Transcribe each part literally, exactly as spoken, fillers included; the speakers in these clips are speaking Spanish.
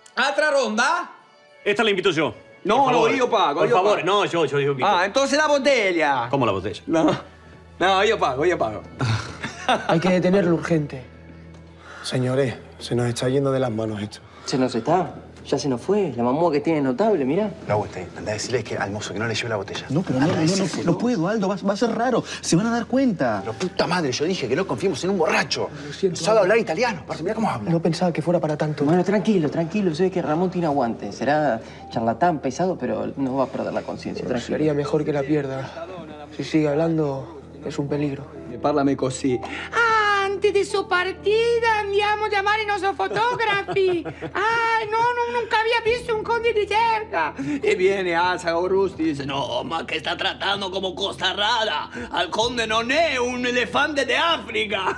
¿Otra ronda? Esta la invito yo. No, no, yo pago, Por yo favor, pago. no, yo, yo, yo invito. Ah, entonces la botella. ¿Cómo la botella? No, no, yo pago, yo pago. Hay que detenerlo urgente. Señores, se nos está yendo de las manos esto. Se nos está. Ya se nos fue. La mamúa que tiene es notable, mirá. No, usted, anda a decirle que al mozo que no le lleve la botella. No, pero no, no, no, no, no puedo, Aldo. Va, va a ser raro. Se van a dar cuenta. Pero puta madre, yo dije que no confiemos en un borracho. Lo siento. Sabe hablar italiano. Aparte, mira cómo habla. No pensaba que fuera para tanto. Bueno, tranquilo, tranquilo. Sé que Ramón tiene aguante. Será charlatán, pesado, pero no va a perder la conciencia. Tranquilo. Sería mejor que la pierda. Si sigue hablando, es un peligro. Parlami così. Antes de su partita andiamo a chiamare i nostri fotografi. Ah, no, no, nunca había visto un conde di cerca. E viene Alzaga o Rusti y dice, no, ma che sta trattando come Costa Rada. Al conde non è un elefante de África.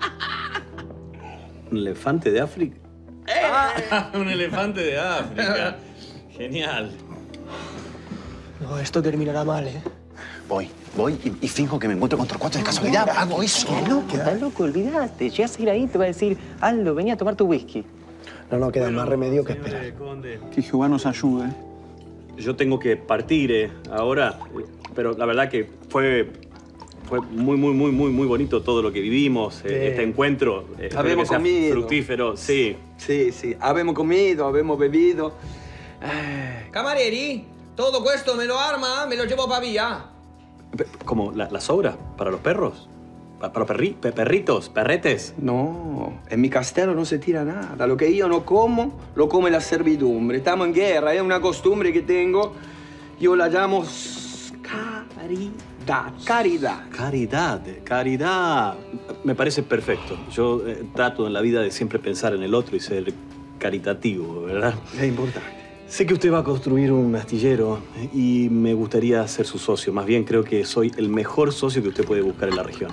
¿Un elefante de África? Ah, un elefante de África. Genial. No, esto terminará mal, ¿eh? Voy, voy y, y finjo que me encuentro con Torcuato de casualidad. Hago eso. Qué loco, estás loco, olvidaste. Llegas a ir ahí y te va a decir, Aldo, vení a tomar tu whisky. No nos queda más remedio que esperar. Que Jehová nos ayude. Yo tengo que partir eh, ahora, eh, pero la verdad que fue, fue muy, muy, muy, muy, muy bonito todo lo que vivimos, eh, este encuentro. Eh, espero Habemos que sea comido. fructífero, sí. Sì, sì, abbiamo comido, abbiamo bevuto. Eh, Camarieri, todo questo me lo arma, me lo llevo para vía. Pe- ¿Como la, la sobra para los perros? Pa- ¿Para los perri- pe- perritos, perretes? no, en mi castello non si tira nada. Lo che io non como, lo come la servidumbre. Stiamo in guerra, è una costumbre che tengo. Io la llamo caridad, caridad. Caridad, caridad. Me parece perfecto. Yo eh, trato en la vida de siempre pensar en el otro y ser caritativo, ¿verdad? È importante. Sé que usted va a construir un astillero y me gustaría ser su socio. Más bien creo que soy el mejor socio que usted puede buscar en la región.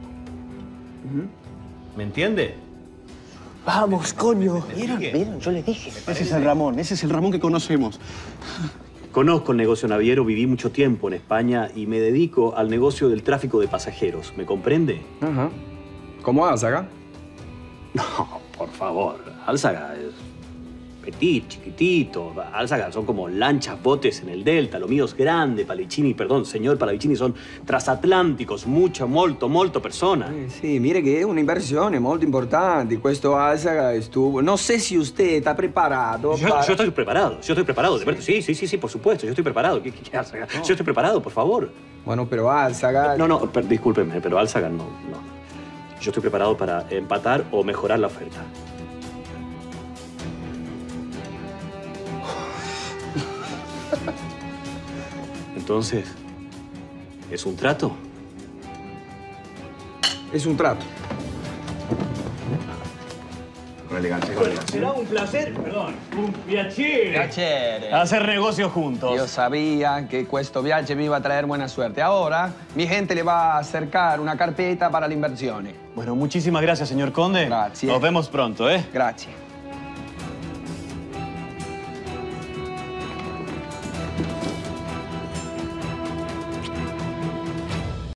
¿Me entiende? Vamos, coño. ¿Vieron? ¿Vieron? Yo les dije. Ese es el Ramón. Ese es el Ramón que conocemos. Conozco el negocio naviero, viví mucho tiempo en España y me dedico al negocio del tráfico de pasajeros. ¿Me comprende? Ajá. Como Alzaga? No, por favor. Álzaga es petit, chiquitito. Álzaga son como lanchas, botes en el delta. Lo mío es grande. Palavicini, perdón, señor Palavicini, son transatlánticos. Mucha, molto, molto persona. Eh, sì, mire che è un'inversione molto importante. Questo Alzaga estuvo... Non so se usted está preparado Yo, para... yo estoy preparado, yo estoy preparado. de verdad. Sí, sí, sí, sí, por supuesto. Yo estoy preparado. ¿Qué, qué, qué Álzaga? Yo estoy preparado, por favor. Bueno, pero Alzaga... No, no, per- discúlpeme, pero Álzaga no, no. Yo estoy preparado para empatar o mejorar la oferta. Entonces, ¿es un trato? Es un trato. Con elegancia, con elegancia. Será un placer, perdón, un piacere. Piacere. Hacer negocios juntos. Yo sabía que questo viaje me iba a traer buena suerte. Ahora, mi gente le va a acercar una carpeta para la inversión. Bueno, muchísimas gracias, señor Conde. Gracias. Nos vemos pronto, ¿eh? Gracias.